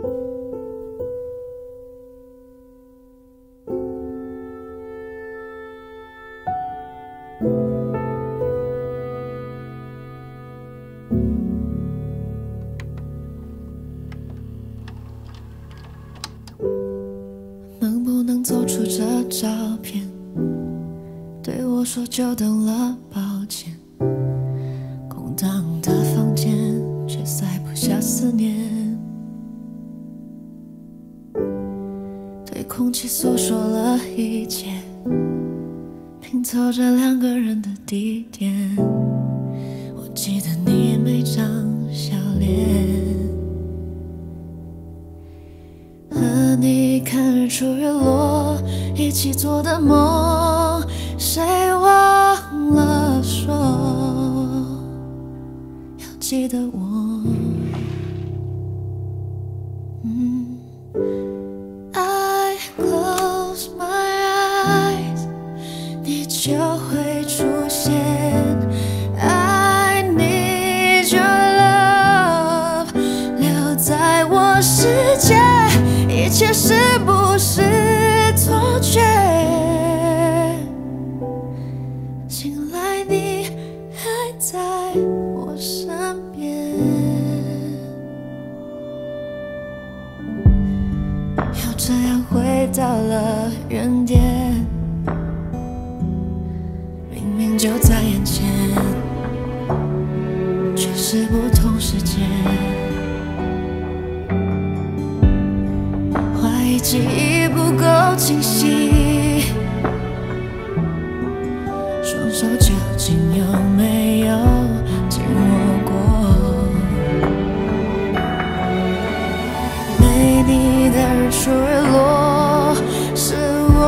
能不能走出这照片？对我说久等了，抱歉。空荡的房间，却塞不下思念。对空气诉说了一切，拼凑着两个人的地点。我记得你每张笑脸。和你看日出日落，一起做的梦，谁忘了说要记得我。I close my eyes， 你就会出现。I need your love， 留在我世界。一切是不是错觉？醒来你还在我身边，又这样回到了原点，明明就在眼前，却是不同时间。记忆不够清晰，双手究竟有没有紧握过？没你的日出日落，是我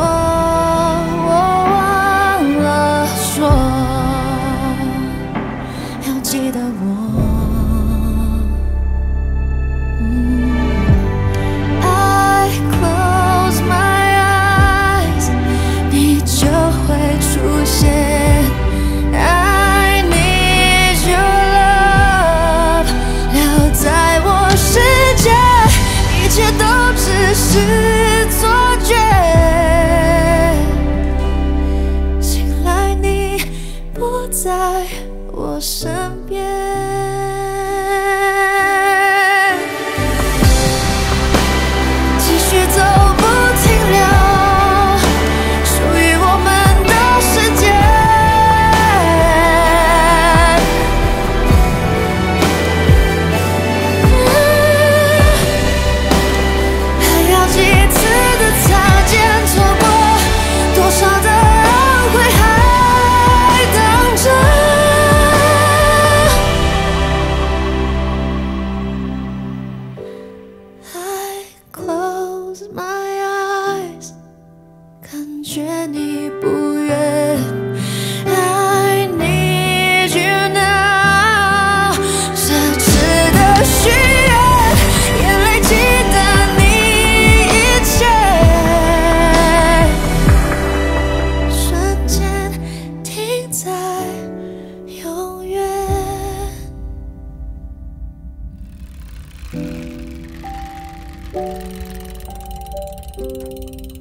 忘了说要记得我。I need your love， 留在我世界，一切都只是错觉。醒来你不在我身边。继续走不停留。Close my eyes， 感觉你不远。I need you now， 奢侈的许愿，眼泪记得你一切，瞬间停在永远。